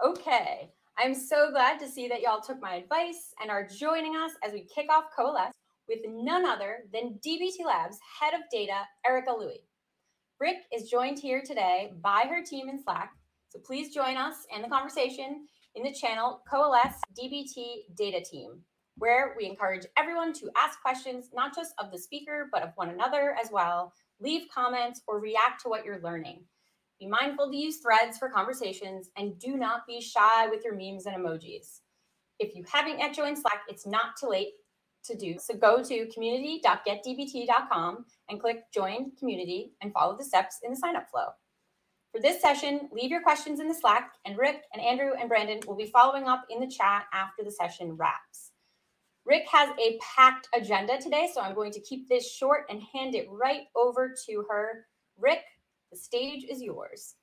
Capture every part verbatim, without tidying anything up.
Okay, I'm so glad to see that y'all took my advice and are joining us as we kick off Coalesce with none other than D B T Labs Head of Data, Erica Louie. Rick is joined here today by her team in Slack, so please join us in the conversation in the channel Coalesce D B T Data Team, where we encourage everyone to ask questions, not just of the speaker, but of one another as well, leave comments, or react to what you're learning. Be mindful to use threads for conversations, and do not be shy with your memes and emojis. If you haven't yet joined Slack, it's not too late to do. So go to community dot get d b t dot com and click Join Community and follow the steps in the sign-up flow. For this session, leave your questions in the Slack, and Rick and Andrew and Brandon will be following up in the chat after the session wraps. Rick has a packed agenda today, so I'm going to keep this short and hand it right over to her. Rick, the stage is yours.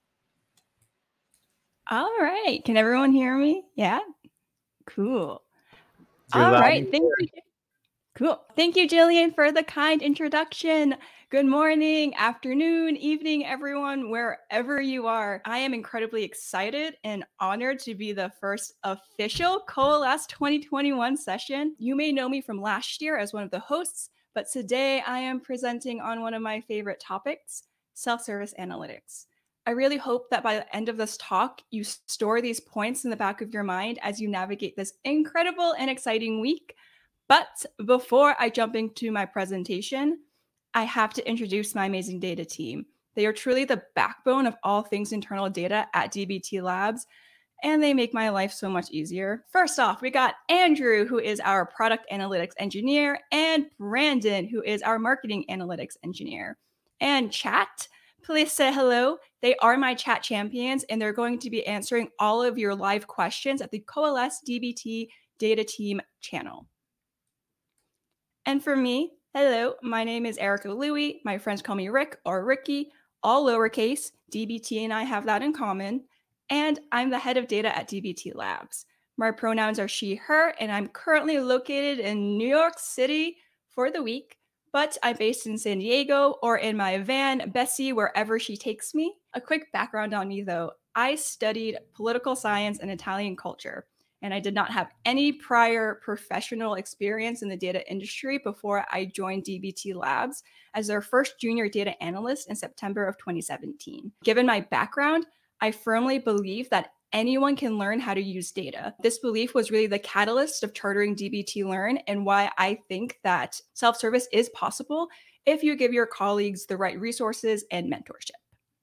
All right. Can everyone hear me? Yeah? Cool. You're All loud right. and Thank you. Cool. Thank you, Jillian, for the kind introduction. Good morning, afternoon, evening, everyone, wherever you are. I am incredibly excited and honored to be the first official Coalesce twenty twenty-one session. You may know me from last year as one of the hosts, but today I am presenting on one of my favorite topics, self-service analytics. I really hope that by the end of this talk, you store these points in the back of your mind as you navigate this incredible and exciting week. But before I jump into my presentation, I have to introduce my amazing data team. They are truly the backbone of all things internal data at D B T Labs, and they make my life so much easier. First off, we got Andrew, who is our product analytics engineer, and Brandon, who is our marketing analytics engineer. And chat, please say hello. They are my chat champions, and they're going to be answering all of your live questions at the Coalesce D B T Data Team channel. And for me, hello, my name is Erica Louie. My friends call me Rick or Ricky, all lowercase. D B T and I have that in common. And I'm the head of data at D B T Labs. My pronouns are she, her, and I'm currently located in New York City for the week, but I'm based in San Diego or in my van, Bessie, wherever she takes me. A quick background on me, though. I studied political science and Italian culture, and I did not have any prior professional experience in the data industry before I joined D B T Labs as their first junior data analyst in September of twenty seventeen. Given my background, I firmly believe that anyone can learn how to use data. This belief was really the catalyst of chartering D B T Learn and why I think that self-service is possible if you give your colleagues the right resources and mentorship.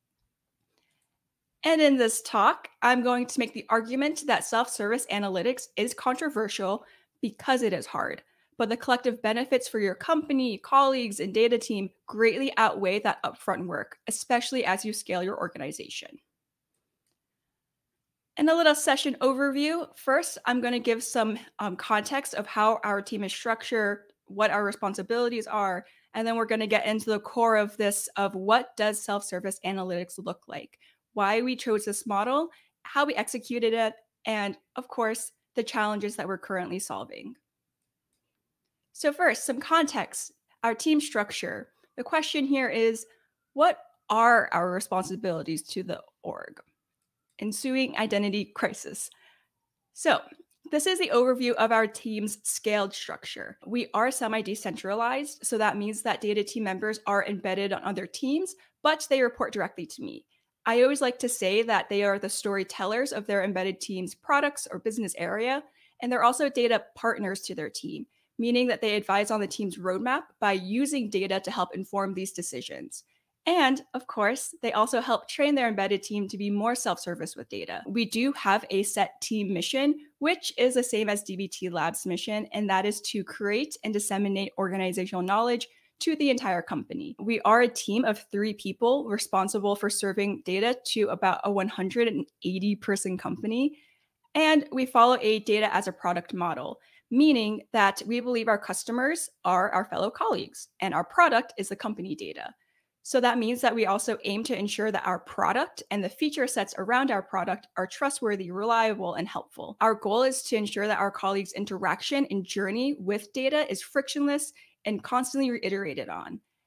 And in this talk, I'm going to make the argument that self-service analytics is controversial because it is hard, but the collective benefits for your company, colleagues, and data team greatly outweigh that upfront work, especially as you scale your organization. And a little session overview. First, I'm going to give some um, context of how our team is structured, what our responsibilities are, and then we're going to get into the core of this of what does self-service analytics look like, why we chose this model, how we executed it, and of course, the challenges that we're currently solving. So first, some context, our team structure. The question here is, what are our responsibilities to the org? Ensuing identity crisis. So this is the overview of our team's scaled structure. We are semi-decentralized, so that means that data team members are embedded on other teams, but they report directly to me. I always like to say that they are the storytellers of their embedded team's products or business area, and they're also data partners to their team, meaning that they advise on the team's roadmap by using data to help inform these decisions. And of course, they also help train their embedded team to be more self-service with data. We do have a set team mission, which is the same as D B T Labs' mission, and that is to create and disseminate organizational knowledge to the entire company. We are a team of three people responsible for serving data to about a one hundred eighty person company. And we follow a data as a product model, meaning that we believe our customers are our fellow colleagues and our product is the company data. So that means that we also aim to ensure that our product and the feature sets around our product are trustworthy, reliable, and helpful. Our goal is to ensure that our colleagues' interaction and journey with data is frictionless and constantly reiterated on.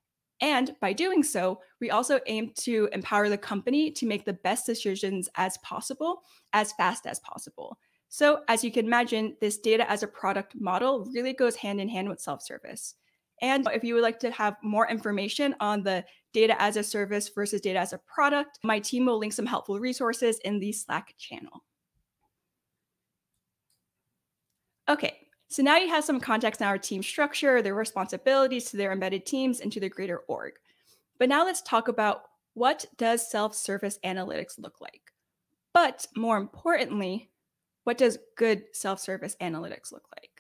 And by doing so, we also aim to empower the company to make the best decisions as possible, as fast as possible. So as you can imagine, this data as a product model really goes hand in hand with self-service. And if you would like to have more information on the data as a service versus data as a product, my team will link some helpful resources in the Slack channel. Okay, so now you have some context on our team structure, their responsibilities to their embedded teams, and to the greater org. But now let's talk about what does self-service analytics look like? But more importantly, what does good self-service analytics look like?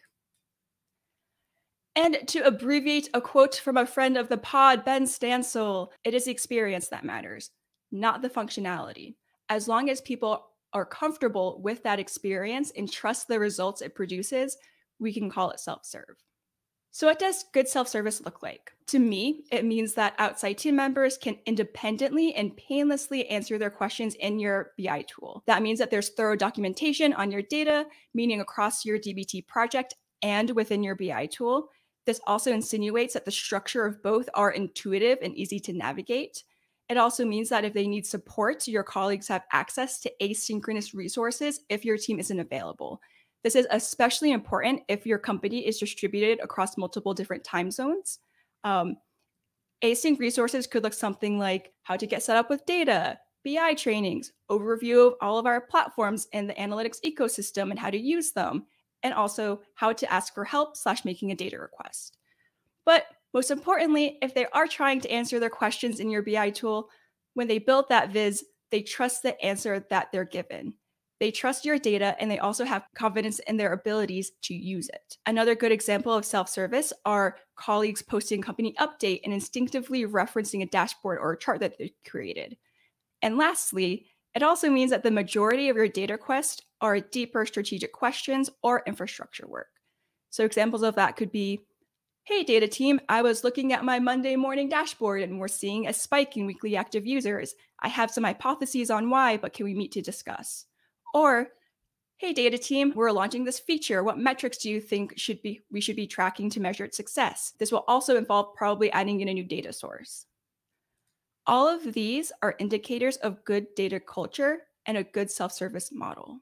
And to abbreviate a quote from a friend of the pod, Ben Stansel, it is the experience that matters, not the functionality. As long as people are comfortable with that experience and trust the results it produces, we can call it self-serve. So what does good self-service look like? To me, it means that outside team members can independently and painlessly answer their questions in your B I tool. That means that there's thorough documentation on your data, meaning across your D B T project and within your B I tool. This also insinuates that the structure of both are intuitive and easy to navigate. It also means that if they need support, your colleagues have access to asynchronous resources if your team isn't available. This is especially important if your company is distributed across multiple different time zones. Um, async resources could look something like how to get set up with data, B I trainings, overview of all of our platforms in the analytics ecosystem and how to use them, and also how to ask for help slash making a data request. But most importantly, if they are trying to answer their questions in your B I tool, when they build that viz, they trust the answer that they're given. They trust your data and they also have confidence in their abilities to use it. Another good example of self-service are colleagues posting company update and instinctively referencing a dashboard or a chart that they created. And lastly, it also means that the majority of your data requests are deeper strategic questions or infrastructure work. So examples of that could be, hey, data team, I was looking at my Monday morning dashboard and we're seeing a spike in weekly active users. I have some hypotheses on why, but can we meet to discuss? Or, hey, data team, we're launching this feature. What metrics do you think should be we should be tracking to measure its success? This will also involve probably adding in a new data source. All of these are indicators of good data culture and a good self-service model.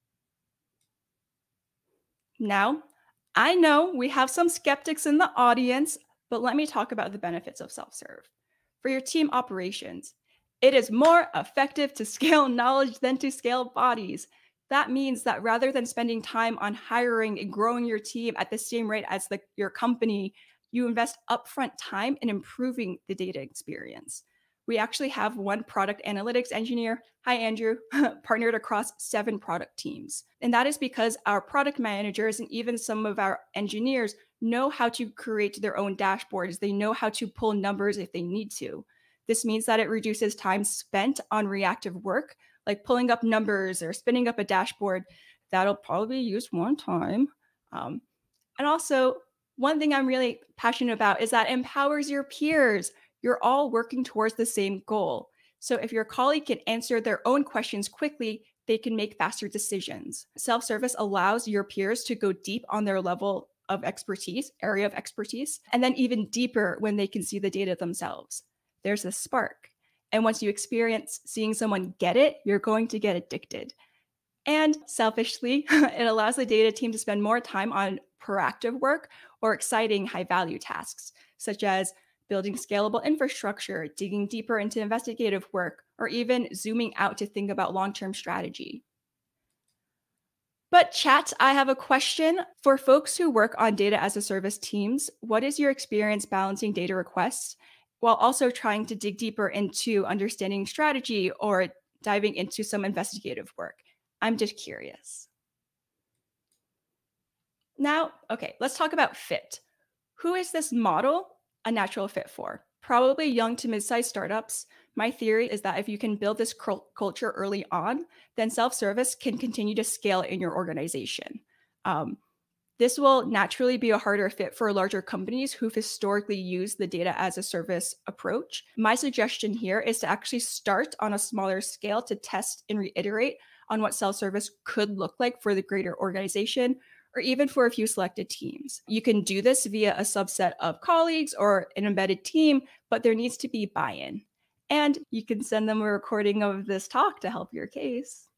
Now, I know we have some skeptics in the audience, but let me talk about the benefits of self-serve. For your team operations, it is more effective to scale knowledge than to scale bodies. That means that rather than spending time on hiring and growing your team at the same rate as the, your company, you invest upfront time in improving the data experience. We actually have one product analytics engineer, hi Andrew, partnered across seven product teams. And that is because our product managers and even some of our engineers know how to create their own dashboards. They know how to pull numbers if they need to. This means that it reduces time spent on reactive work, like pulling up numbers or spinning up a dashboard. That'll probably be used one time. Um, and also, one thing I'm really passionate about is that it empowers your peers. You're all working towards the same goal. So if your colleague can answer their own questions quickly, they can make faster decisions. Self-service allows your peers to go deep on their level of expertise, area of expertise, and then even deeper when they can see the data themselves. There's a spark. And once you experience seeing someone get it, you're going to get addicted. And selfishly, it allows the data team to spend more time on proactive work or exciting high-value tasks, such as building scalable infrastructure, digging deeper into investigative work, or even zooming out to think about long-term strategy. But chat, I have a question. For folks who work on data as a service teams, what is your experience balancing data requests while also trying to dig deeper into understanding strategy or diving into some investigative work? I'm just curious. Now, okay, let's talk about fit. Who is this model a natural fit for? Probably young to mid-sized startups. My theory is that if you can build this culture early on, then self-service can continue to scale in your organization. Um, this will naturally be a harder fit for larger companies who've historically used the data as a service approach. My suggestion here is to actually start on a smaller scale to test and reiterate on what self-service could look like for the greater organization, or even for a few selected teams. You can do this via a subset of colleagues or an embedded team, but there needs to be buy-in. And you can send them a recording of this talk to help your case.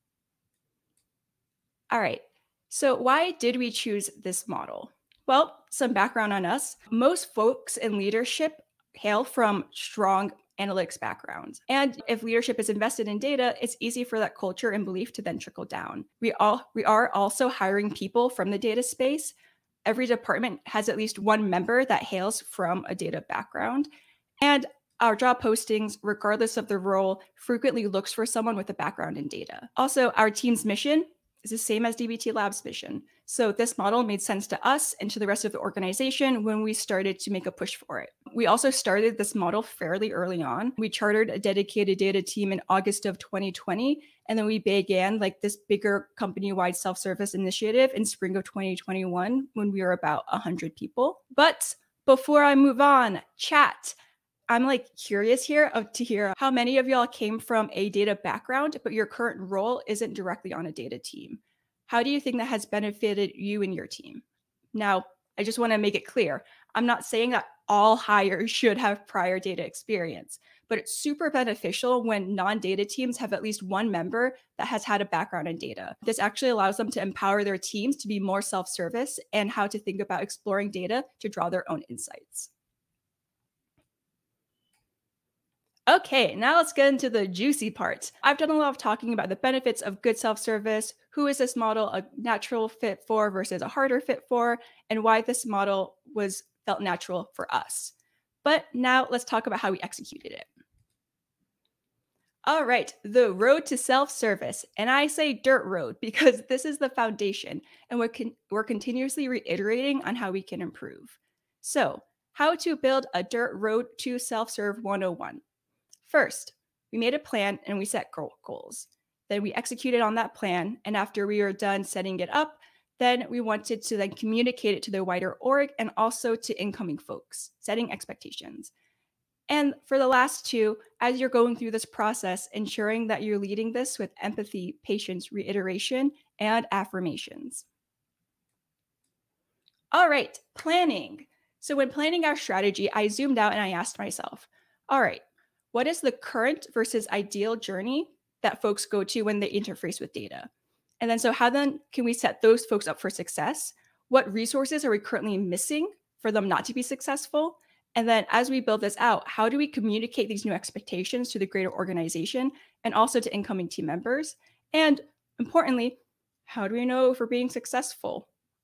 All right, so why did we choose this model? Well, some background on us. Most folks in leadership hail from strong analytics backgrounds. And if leadership is invested in data, it's easy for that culture and belief to then trickle down. We all we are also hiring people from the data space. Every department has at least one member that hails from a data background. And our job postings, regardless of the role, frequently looks for someone with a background in data. Also, our team's mission is the same as D B T Lab's mission. So this model made sense to us and to the rest of the organization when we started to make a push for it. We also started this model fairly early on. We chartered a dedicated data team in August of twenty twenty, and then we began like this bigger company-wide self-service initiative in spring of twenty twenty-one when we were about one hundred people. But before I move on, chat. I'm like curious here of, to hear how many of y'all came from a data background, but your current role isn't directly on a data team. How do you think that has benefited you and your team? Now, I just want to make it clear. I'm not saying that all hires should have prior data experience, but it's super beneficial when non-data teams have at least one member that has had a background in data. This actually allows them to empower their teams to be more self-service and how to think about exploring data to draw their own insights. Okay, now let's get into the juicy part. I've done a lot of talking about the benefits of good self-service, who is this model a natural fit for versus a harder fit for, and why this model was felt natural for us. But now let's talk about how we executed it. All right, the road to self-service. And I say dirt road because this is the foundation, and we're, con we're continuously reiterating on how we can improve. So, how to build a dirt road to self-serve one oh one. First, we made a plan and we set goals. Then we executed on that plan. And after we were done setting it up, then we wanted to then communicate it to the wider org and also to incoming folks, setting expectations. And for the last two, as you're going through this process, ensuring that you're leading this with empathy, patience, reiteration, and affirmations. All right, planning. So when planning our strategy, I zoomed out and I asked myself, all right, what is the current versus ideal journey that folks go to when they interface with data? And then so how then can we set those folks up for success? What resources are we currently missing for them not to be successful? And then as we build this out, how do we communicate these new expectations to the greater organization and also to incoming team members? And importantly, how do we know if we're being successful?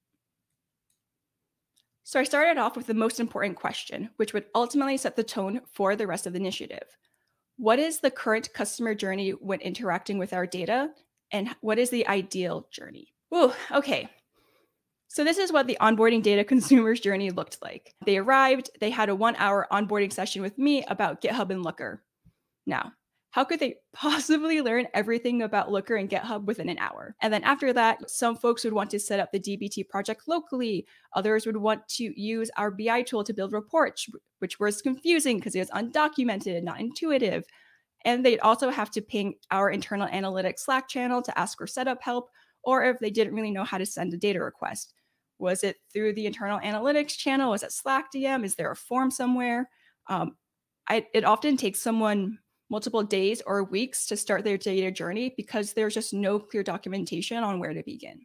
So I started off with the most important question, which would ultimately set the tone for the rest of the initiative. What is the current customer journey when interacting with our data? And what is the ideal journey? Ooh, okay. So this is what the onboarding data consumers journey looked like. They arrived, they had a one hour onboarding session with me about GitHub and Looker. Now, how could they possibly learn everything about Looker and GitHub within an hour? And then after that, some folks would want to set up the D B T project locally. Others would want to use our B I tool to build reports, which was confusing because it was undocumented and not intuitive. And they'd also have to ping our internal analytics Slack channel to ask for setup help, or if they didn't really know how to send a data request. Was it through the internal analytics channel? Was it Slack D M? Is there a form somewhere? Um, I, it often takes someone multiple days or weeks to start their data journey because there's just no clear documentation on where to begin.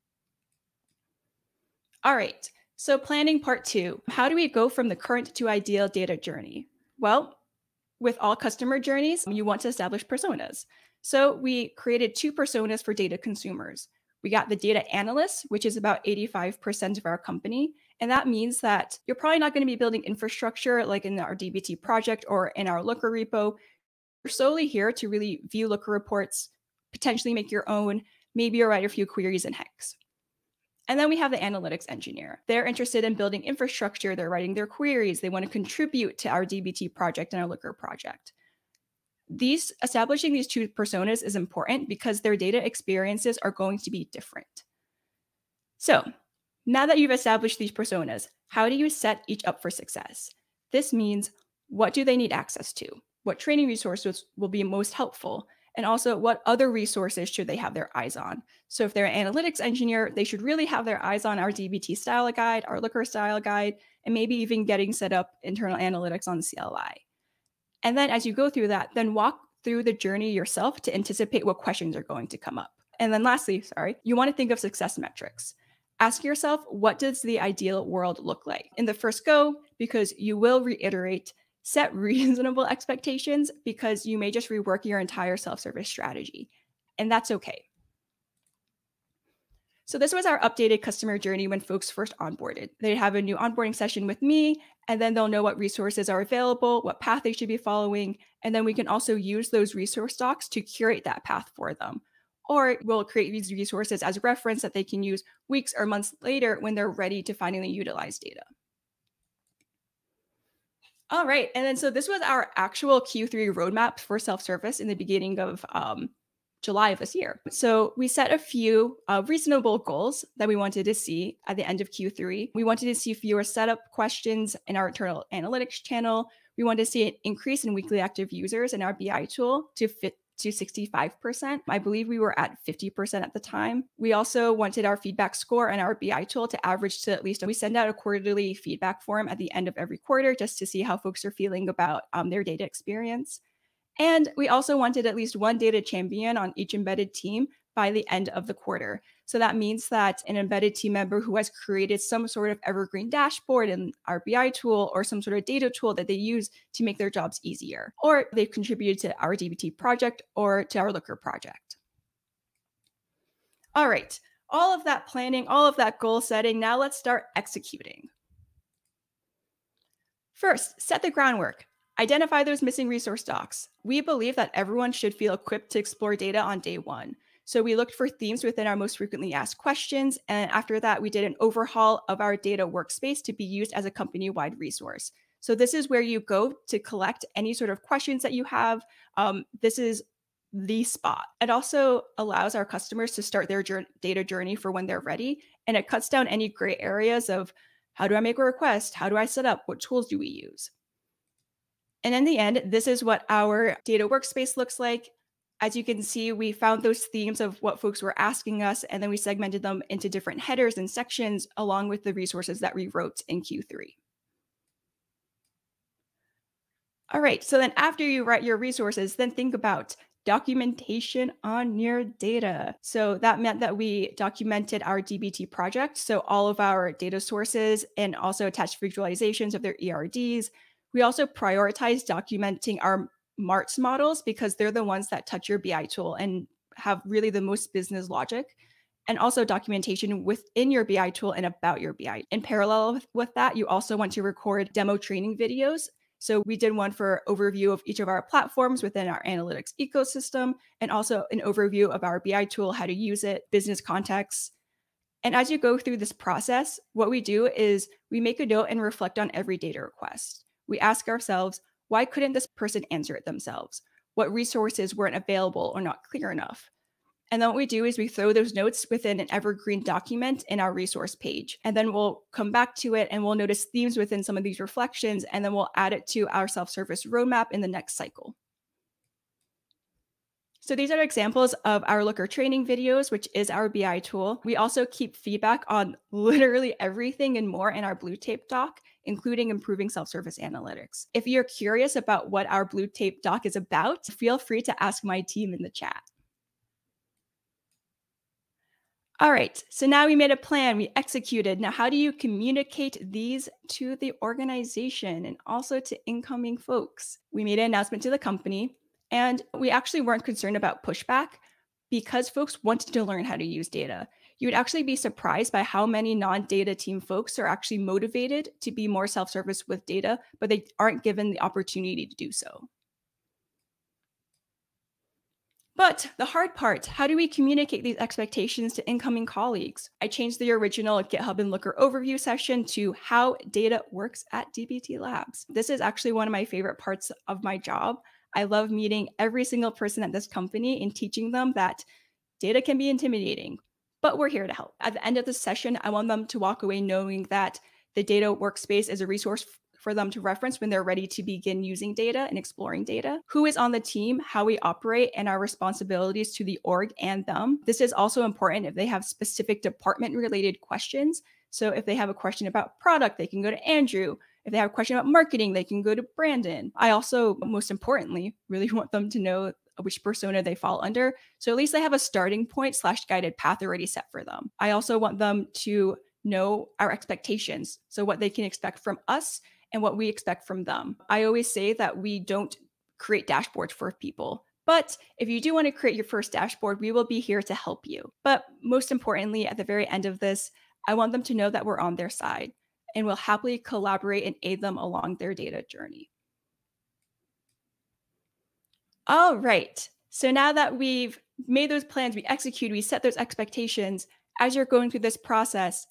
All right, so planning part two. How do we go from the current to ideal data journey? Well, with all customer journeys, you want to establish personas. So we created two personas for data consumers. We got the data analysts, which is about eighty-five percent of our company. And that means that you're probably not going to be building infrastructure like in our D B T project or in our Looker repo. You're solely here to really view Looker reports, potentially make your own, maybe you'll write a few queries in Hex. And then we have the analytics engineer. They're interested in building infrastructure. They're writing their queries. They want to contribute to our D B T project and our Looker project. These establishing these two personas is important because their data experiences are going to be different. So now that you've established these personas, how do you set each up for success? This means, what do they need access to? What training resources will be most helpful? And also, what other resources should they have their eyes on? So if they're an analytics engineer, they should really have their eyes on our D B T style guide, our Looker style guide, and maybe even getting set up internal analytics on C L I. And then as you go through that, then walk through the journey yourself to anticipate what questions are going to come up. And then lastly, sorry, you want to think of success metrics. Ask yourself, what does the ideal world look like? In the first go, because you will reiterate, set reasonable expectations because you may just rework your entire self-service strategy. And that's okay. So this was our updated customer journey when folks first onboarded. They have a new onboarding session with me, and then they'll know what resources are available, what path they should be following, and then we can also use those resource docs to curate that path for them. Or we'll create these resources as reference that they can use weeks or months later when they're ready to finally utilize data. All right, and then so this was our actual Q three roadmap for self-service in the beginning of um, July of this year. So we set a few uh, reasonable goals that we wanted to see at the end of Q three. We wanted to see fewer setup questions in our internal analytics channel. We wanted to see an increase in weekly active users in our B I tool to fit to sixty-five percent. I believe we were at fifty percent at the time. We also wanted our feedback score and our B I tool to average to at least, we send out a quarterly feedback form at the end of every quarter just to see how folks are feeling about um, their data experience. And we also wanted at least one data champion on each embedded team by the end of the quarter. So that means that an embedded team member who has created some sort of evergreen dashboard in our B I tool or some sort of data tool that they use to make their jobs easier, or they've contributed to our D B T project or to our Looker project. All right, all of that planning, all of that goal setting, now let's start executing. First, set the groundwork. Identify those missing resource docs. We believe that everyone should feel equipped to explore data on day one. So we looked for themes within our most frequently asked questions. And after that, we did an overhaul of our data workspace to be used as a company-wide resource. So this is where you go to collect any sort of questions that you have. Um, this is the spot. It also allows our customers to start their jour- data journey for when they're ready. And it cuts down any gray areas of how do I make a request? How do I set up? What tools do we use? And in the end, this is what our data workspace looks like. As you can see, we found those themes of what folks were asking us, and then we segmented them into different headers and sections along with the resources that we wrote in Q three. All right, so then after you write your resources, then think about documentation on your data. So that meant that we documented our D B T project, so all of our data sources and also attached visualizations of their E R Ds. We also prioritized documenting our marts models because they're the ones that touch your B I tool and have really the most business logic, and also documentation within your B I tool and about your B I. In parallel with, with that, you also want to record demo training videos. So we did one for overview of each of our platforms within our analytics ecosystem, and also an overview of our B I tool, how to use it, business context. And as you go through this process, what we do is we make a note and reflect on every data request. We ask ourselves, why couldn't this person answer it themselves? What resources weren't available or not clear enough? And then what we do is we throw those notes within an evergreen document in our resource page. And then we'll come back to it and we'll notice themes within some of these reflections, and then we'll add it to our self-service roadmap in the next cycle. So these are examples of our Looker training videos, which is our B I tool. We also keep feedback on literally everything and more in our Blue Tape doc, including improving self-service analytics. If you're curious about what our Blue Tape doc is about, feel free to ask my team in the chat. All right, so now we made a plan, we executed. Now, how do you communicate these to the organization and also to incoming folks? We made an announcement to the company, and we actually weren't concerned about pushback because folks wanted to learn how to use data. You would actually be surprised by how many non-data team folks are actually motivated to be more self-service with data, but they aren't given the opportunity to do so. But the hard part, how do we communicate these expectations to incoming colleagues? I changed the original GitHub and Looker overview session to how data works at D B T Labs. This is actually one of my favorite parts of my job. I love meeting every single person at this company and teaching them that data can be intimidating, but we're here to help. At the end of the session, I want them to walk away knowing that the data workspace is a resource for them to reference when they're ready to begin using data and exploring data. Who is on the team, how we operate, and our responsibilities to the org and them. This is also important if they have specific department-related questions. So if they have a question about product, they can go to Andrew. If they have a question about marketing, they can go to Brandon. I also, most importantly, really want them to know which persona they fall under. So at least they have a starting point slash guided path already set for them. I also want them to know our expectations. So what they can expect from us and what we expect from them. I always say that we don't create dashboards for people. But if you do want to create your first dashboard, we will be here to help you. But most importantly, at the very end of this, I want them to know that we're on their side and will happily collaborate and aid them along their data journey. All right. So now that we've made those plans, we execute, we set those expectations, as you're going through this process,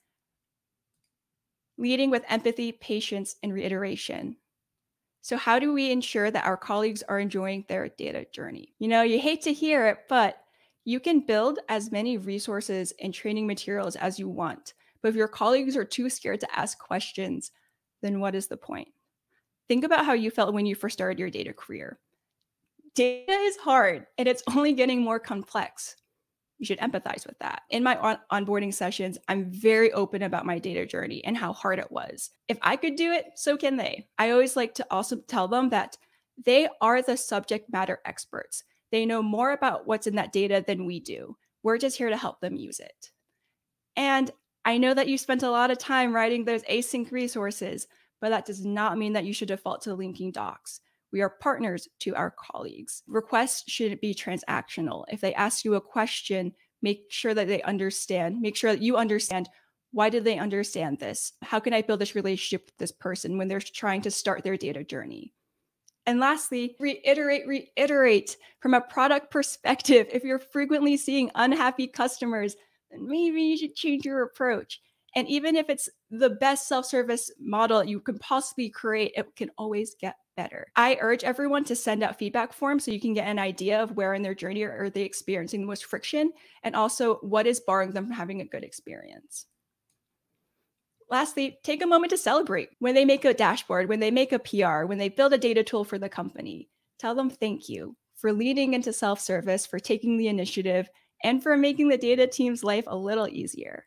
leading with empathy, patience, and reiteration. So how do we ensure that our colleagues are enjoying their data journey? You know, you hate to hear it, but you can build as many resources and training materials as you want. But if your colleagues are too scared to ask questions, then what is the point? Think about how you felt when you first started your data career. Data is hard and it's only getting more complex. You should empathize with that. In my on- onboarding sessions, I'm very open about my data journey and how hard it was. If I could do it, so can they. I always like to also tell them that they are the subject matter experts. They know more about what's in that data than we do. We're just here to help them use it. And I know that you spent a lot of time writing those async resources, but that does not mean that you should default to linking docs. We are partners to our colleagues. Requests shouldn't be transactional. If they ask you a question, make sure that they understand, make sure that you understand, why did they understand this? How can I build this relationship with this person when they're trying to start their data journey? And lastly, reiterate, reiterate from a product perspective. If you're frequently seeing unhappy customers, then maybe you should change your approach. And even if it's the best self-service model you can possibly create, it can always get better. I urge everyone to send out feedback forms so you can get an idea of where in their journey are they experiencing the most friction, and also what is barring them from having a good experience. Lastly, take a moment to celebrate. When they make a dashboard, when they make a P R, when they build a data tool for the company, tell them thank you for leading into self-service, for taking the initiative, and for making the data team's life a little easier.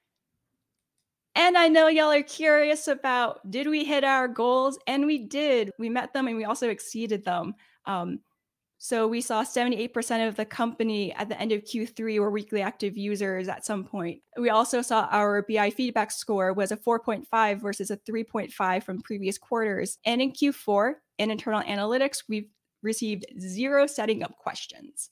And I know y'all are curious about, did we hit our goals? And we did. We met them and we also exceeded them. Um, so we saw seventy-eight percent of the company at the end of Q three were weekly active users at some point. We also saw our B I feedback score was a four point five versus a three point five from previous quarters. And in Q four, in internal analytics, we've received zero setting up questions.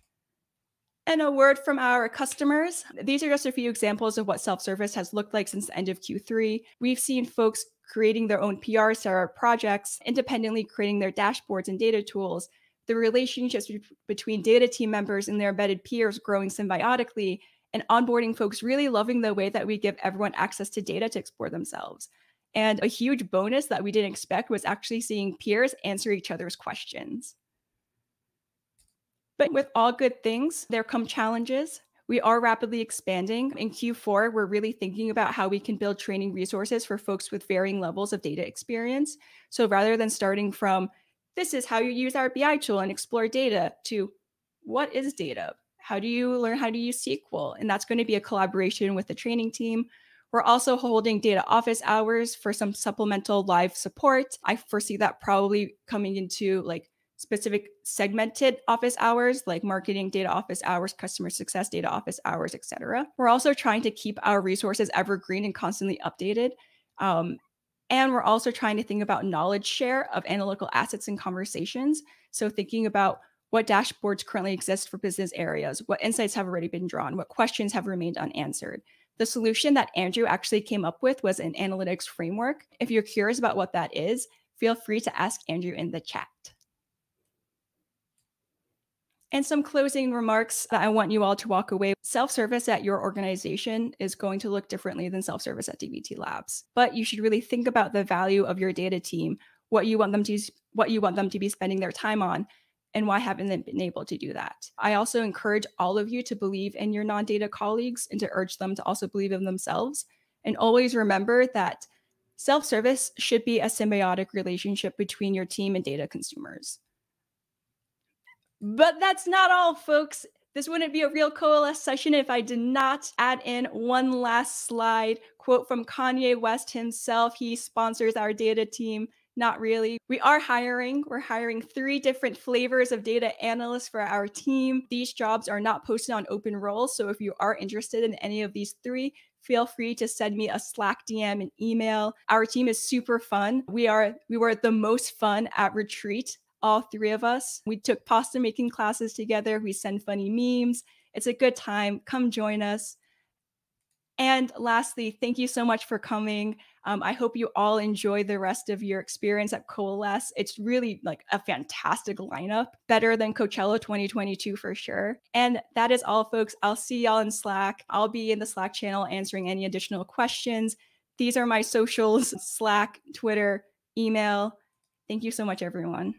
And a word from our customers. These are just a few examples of what self-service has looked like since the end of Q three. We've seen folks creating their own P Rs to our projects, independently creating their dashboards and data tools, the relationships between data team members and their embedded peers growing symbiotically, and onboarding folks really loving the way that we give everyone access to data to explore themselves. And a huge bonus that we didn't expect was actually seeing peers answer each other's questions. But with all good things, there come challenges. We are rapidly expanding. In Q four, we're really thinking about how we can build training resources for folks with varying levels of data experience. So rather than starting from, this is how you use our B I tool and explore data, to what is data? How do you learn how to use S Q L? And that's going to be a collaboration with the training team. We're also holding data office hours for some supplemental live support. I foresee that probably coming into like specific segmented office hours like marketing data office hours, customer success data office hours, et cetera. We're also trying to keep our resources evergreen and constantly updated. Um, and we're also trying to think about knowledge share of analytical assets and conversations. So thinking about what dashboards currently exist for business areas, what insights have already been drawn, what questions have remained unanswered. The solution that Andrew actually came up with was an analytics framework. If you're curious about what that is, feel free to ask Andrew in the chat. And some closing remarks that I want you all to walk away. Self-service at your organization is going to look differently than self-service at D B T Labs. But you should really think about the value of your data team, what you want them to, what you want them to be spending their time on, and why haven't they been able to do that. I also encourage all of you to believe in your non-data colleagues and to urge them to also believe in themselves. And always remember that Self-service should be a symbiotic relationship between your team and data consumers. But that's not all, folks. This wouldn't be a real Coalesce session if I did not add in one last slide. Quote from Kanye West himself. He sponsors our data team. Not really. We are hiring. We're hiring three different flavors of data analysts for our team. These jobs are not posted on open roles. So if you are interested in any of these three, feel free to send me a Slack D M and email. Our team is super fun. We are we were the most fun at retreat, all three of us. We took pasta making classes together. We send funny memes. It's a good time. Come join us. And lastly, thank you so much for coming. Um, I hope you all enjoy the rest of your experience at Coalesce. It's really like a fantastic lineup, better than Coachella twenty twenty-two for sure. And that is all, folks. I'll see y'all in Slack. I'll be in the Slack channel answering any additional questions. These are my socials: Slack, Twitter, email. Thank you so much, everyone.